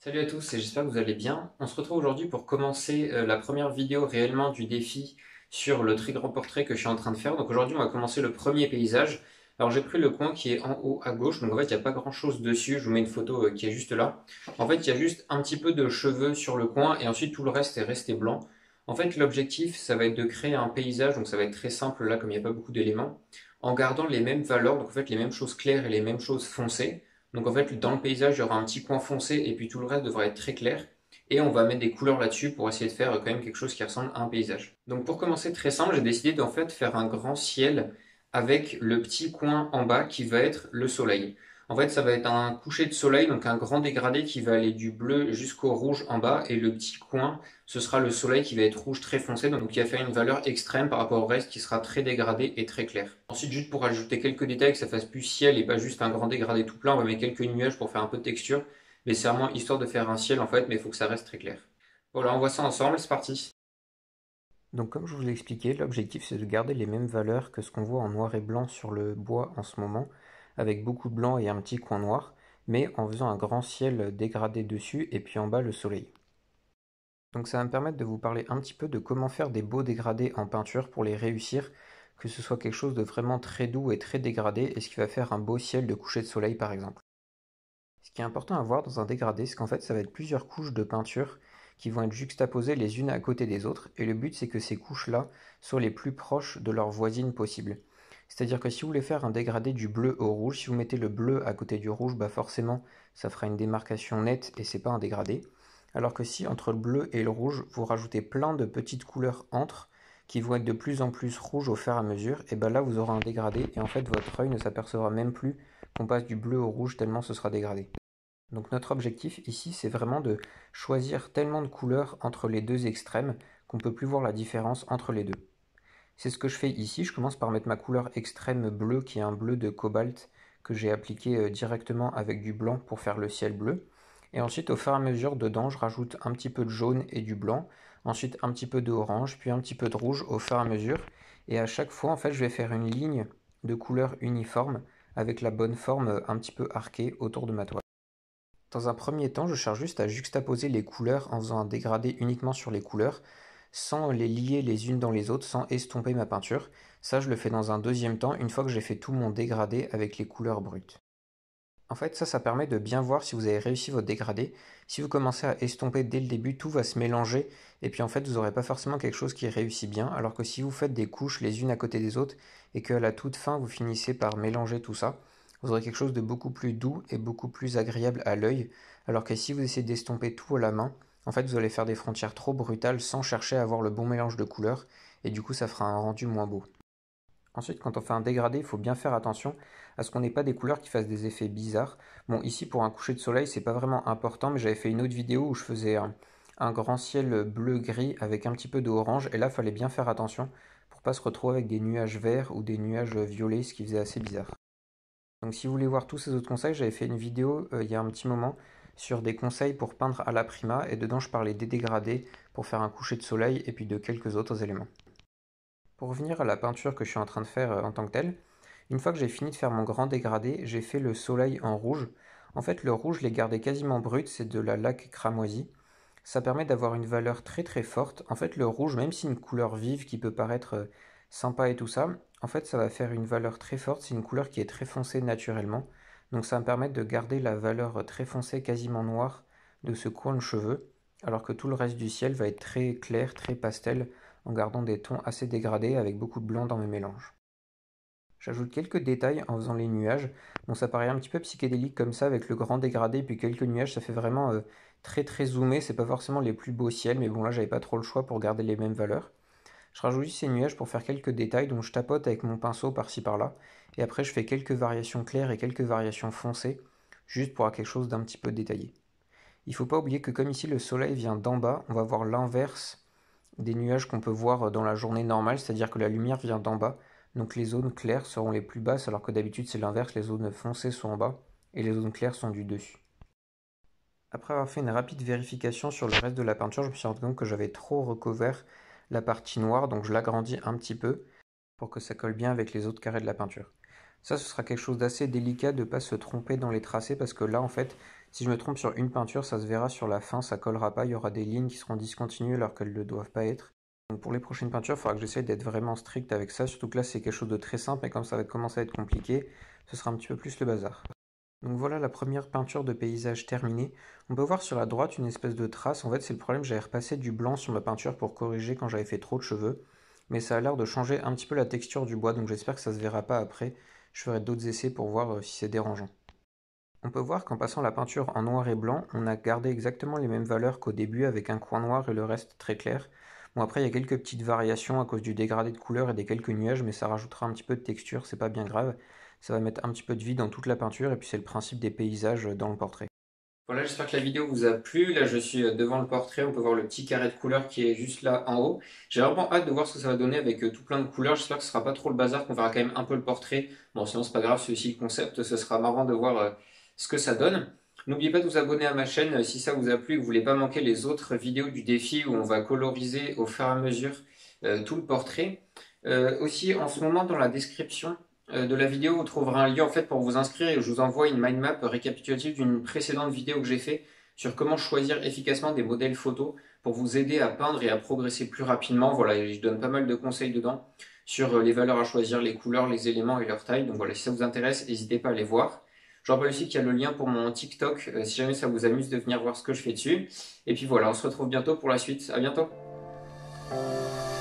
Salut à tous et j'espère que vous allez bien. On se retrouve aujourd'hui pour commencer la première vidéo réellement du défi sur le très grand portrait que je suis en train de faire. Donc aujourd'hui on va commencer le premier paysage. Alors j'ai pris le coin qui est en haut à gauche, donc en fait il n'y a pas grand chose dessus, je vous mets une photo qui est juste là. En fait il y a juste un petit peu de cheveux sur le coin et ensuite tout le reste est resté blanc. En fait l'objectif ça va être de créer un paysage, donc ça va être très simple là comme il n'y a pas beaucoup d'éléments, en gardant les mêmes valeurs, donc en fait les mêmes choses claires et les mêmes choses foncées. Donc en fait, dans le paysage, il y aura un petit coin foncé et puis tout le reste devra être très clair. Et on va mettre des couleurs là-dessus pour essayer de faire quand même quelque chose qui ressemble à un paysage. Donc pour commencer très simple, j'ai décidé d'en fait faire un grand ciel avec le petit coin en bas qui va être le soleil. En fait, ça va être un coucher de soleil, donc un grand dégradé qui va aller du bleu jusqu'au rouge en bas, et le petit coin, ce sera le soleil qui va être rouge très foncé, donc qui va faire une valeur extrême par rapport au reste qui sera très dégradé et très clair. Ensuite, juste pour ajouter quelques détails, que ça fasse plus ciel et pas juste un grand dégradé tout plein, on va mettre quelques nuages pour faire un peu de texture, mais c'est vraiment histoire de faire un ciel en fait, mais il faut que ça reste très clair. Voilà, on voit ça ensemble, c'est parti. Donc comme je vous l'ai expliqué, l'objectif c'est de garder les mêmes valeurs que ce qu'on voit en noir et blanc sur le bois en ce moment, avec beaucoup de blanc et un petit coin noir, mais en faisant un grand ciel dégradé dessus et puis en bas le soleil. Donc ça va me permettre de vous parler un petit peu de comment faire des beaux dégradés en peinture pour les réussir, que ce soit quelque chose de vraiment très doux et très dégradé, et ce qui va faire un beau ciel de coucher de soleil par exemple. Ce qui est important à voir dans un dégradé, c'est qu'en fait ça va être plusieurs couches de peinture qui vont être juxtaposées les unes à côté des autres, et le but c'est que ces couches-là soient les plus proches de leurs voisines possible. C'est-à-dire que si vous voulez faire un dégradé du bleu au rouge, si vous mettez le bleu à côté du rouge, bah forcément ça fera une démarcation nette et c'est pas un dégradé. Alors que si entre le bleu et le rouge, vous rajoutez plein de petites couleurs entre, qui vont être de plus en plus rouges au fur et à mesure, et ben là vous aurez un dégradé, et en fait votre œil ne s'apercevra même plus qu'on passe du bleu au rouge tellement ce sera dégradé. Donc notre objectif ici, c'est vraiment de choisir tellement de couleurs entre les deux extrêmes qu'on ne peut plus voir la différence entre les deux. C'est ce que je fais ici. Je commence par mettre ma couleur extrême bleue, qui est un bleu de cobalt que j'ai appliqué directement avec du blanc pour faire le ciel bleu. Et ensuite, au fur et à mesure, dedans, je rajoute un petit peu de jaune et du blanc. Ensuite, un petit peu d'orange, puis un petit peu de rouge au fur et à mesure. Et à chaque fois, en fait, je vais faire une ligne de couleur uniforme avec la bonne forme un petit peu arquée autour de ma toile. Dans un premier temps, je cherche juste à juxtaposer les couleurs en faisant un dégradé uniquement sur les couleurs, sans les lier les unes dans les autres, sans estomper ma peinture. Ça, je le fais dans un deuxième temps, une fois que j'ai fait tout mon dégradé avec les couleurs brutes. En fait, ça permet de bien voir si vous avez réussi votre dégradé. Si vous commencez à estomper dès le début, tout va se mélanger, et puis en fait, vous n'aurez pas forcément quelque chose qui réussit bien, alors que si vous faites des couches les unes à côté des autres, et qu'à la toute fin, vous finissez par mélanger tout ça, vous aurez quelque chose de beaucoup plus doux et beaucoup plus agréable à l'œil, alors que si vous essayez d'estomper tout à la main, en fait, vous allez faire des frontières trop brutales sans chercher à avoir le bon mélange de couleurs, et du coup, ça fera un rendu moins beau. Ensuite, quand on fait un dégradé, il faut bien faire attention à ce qu'on n'ait pas des couleurs qui fassent des effets bizarres. Bon, ici, pour un coucher de soleil, c'est pas vraiment important, mais j'avais fait une autre vidéo où je faisais un grand ciel bleu-gris avec un petit peu d'orange, et là, il fallait bien faire attention pour pas se retrouver avec des nuages verts ou des nuages violets, ce qui faisait assez bizarre. Donc si vous voulez voir tous ces autres conseils, j'avais fait une vidéo il y a un petit moment sur des conseils pour peindre à la prima, et dedans je parlais des dégradés pour faire un coucher de soleil et puis de quelques autres éléments. Pour revenir à la peinture que je suis en train de faire en tant que telle, une fois que j'ai fini de faire mon grand dégradé, j'ai fait le soleil en rouge. En fait, le rouge, je l'ai gardé quasiment brut, c'est de la laque cramoisie. Ça permet d'avoir une valeur très très forte. En fait, le rouge, même si c'est une couleur vive qui peut paraître sympa et tout ça, en fait, ça va faire une valeur très forte. C'est une couleur qui est très foncée naturellement. Donc ça va me permettre de garder la valeur très foncée, quasiment noire, de ce coin de cheveux, alors que tout le reste du ciel va être très clair, très pastel, en gardant des tons assez dégradés avec beaucoup de blanc dans mes mélanges. J'ajoute quelques détails en faisant les nuages. Bon, ça paraît un petit peu psychédélique comme ça avec le grand dégradé puis quelques nuages, ça fait vraiment très très zoomé. C'est pas forcément les plus beaux ciels, mais bon là j'avais pas trop le choix pour garder les mêmes valeurs. Je rajoute juste ces nuages pour faire quelques détails dont je tapote avec mon pinceau par-ci par-là. Et après je fais quelques variations claires et quelques variations foncées, juste pour avoir quelque chose d'un petit peu détaillé. Il faut pas oublier que comme ici le soleil vient d'en bas, on va voir l'inverse des nuages qu'on peut voir dans la journée normale, c'est-à-dire que la lumière vient d'en bas, donc les zones claires seront les plus basses, alors que d'habitude c'est l'inverse, les zones foncées sont en bas et les zones claires sont du dessus. Après avoir fait une rapide vérification sur le reste de la peinture, je me suis rendu compte que j'avais trop recouvert la partie noire, donc je l'agrandis un petit peu pour que ça colle bien avec les autres carrés de la peinture. Ça, ce sera quelque chose d'assez délicat de ne pas se tromper dans les tracés parce que là, en fait, Si je me trompe sur une peinture, ça se verra sur la fin, ça collera pas, il y aura des lignes qui seront discontinues alors qu'elles ne doivent pas être. Donc pour les prochaines peintures, il faudra que j'essaie d'être vraiment strict avec ça, surtout que là c'est quelque chose de très simple, et comme ça va commencer à être compliqué, ce sera un petit peu plus le bazar. Donc voilà la première peinture de paysage terminée. On peut voir sur la droite une espèce de trace. En fait, c'est le problème, j'avais repassé du blanc sur ma peinture pour corriger quand j'avais fait trop de cheveux. Mais ça a l'air de changer un petit peu la texture du bois, donc j'espère que ça se verra pas après. Je ferai d'autres essais pour voir si c'est dérangeant. On peut voir qu'en passant la peinture en noir et blanc, on a gardé exactement les mêmes valeurs qu'au début avec un coin noir et le reste très clair. Bon après il y a quelques petites variations à cause du dégradé de couleur et des quelques nuages, mais ça rajoutera un petit peu de texture, c'est pas bien grave. Ça va mettre un petit peu de vie dans toute la peinture et puis c'est le principe des paysages dans le portrait. Voilà, j'espère que la vidéo vous a plu. Là, je suis devant le portrait. On peut voir le petit carré de couleur qui est juste là en haut. J'ai vraiment hâte de voir ce que ça va donner avec tout plein de couleurs. J'espère que ce sera pas trop le bazar, qu'on verra quand même un peu le portrait. Bon, sinon, c'est pas grave, c'est aussi le concept. Ce sera marrant de voir ce que ça donne. N'oubliez pas de vous abonner à ma chaîne si ça vous a plu et que vous voulez pas manquer les autres vidéos du défi où on va coloriser au fur et à mesure tout le portrait. Aussi, en ce moment, dans la description de la vidéo, vous trouverez un lien en fait pour vous inscrire et je vous envoie une mind map récapitulative d'une précédente vidéo que j'ai fait sur comment choisir efficacement des modèles photos pour vous aider à peindre et à progresser plus rapidement. Voilà, et je donne pas mal de conseils dedans sur les valeurs à choisir, les couleurs, les éléments et leur taille. Donc voilà, si ça vous intéresse, n'hésitez pas à aller voir. Je rappelle aussi qu'il y a le lien pour mon TikTok, si jamais ça vous amuse de venir voir ce que je fais dessus. Et puis voilà, on se retrouve bientôt pour la suite. À bientôt!